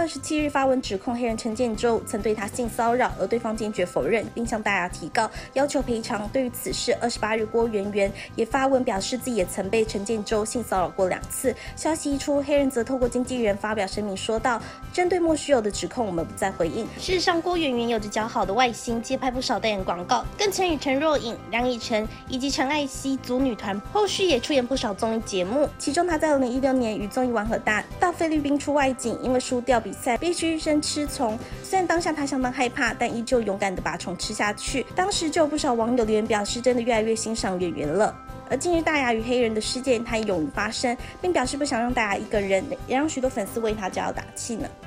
27日发文指控黑人陈建州曾对他性骚扰，而对方坚决否认，并向大牙提告，要求赔偿。对于此事，28日郭圆圆也发文表示自己也曾被陈建州性骚扰过2次。消息一出，黑人则透过经纪人发表声明说道：“针对莫须有的指控，我们不再回应。”事实上，郭圆圆有着较好的外形，接拍不少代言广告，更曾与陈若颖、梁以晨以及陈艾希组女团，后续也出演不少综艺节目。其中，她在2016年与综艺玩和大到菲律宾出外景，因为输掉比赛，必须生吃虫。虽然当下她相当害怕，但依旧勇敢地把虫吃下去。当时就有不少网友留言表示，真的越来越欣赏圆圆了。而近日大牙与黑人的事件，他也勇于发声，并表示不想让大牙一个人，也让许多粉丝为他加油打气呢。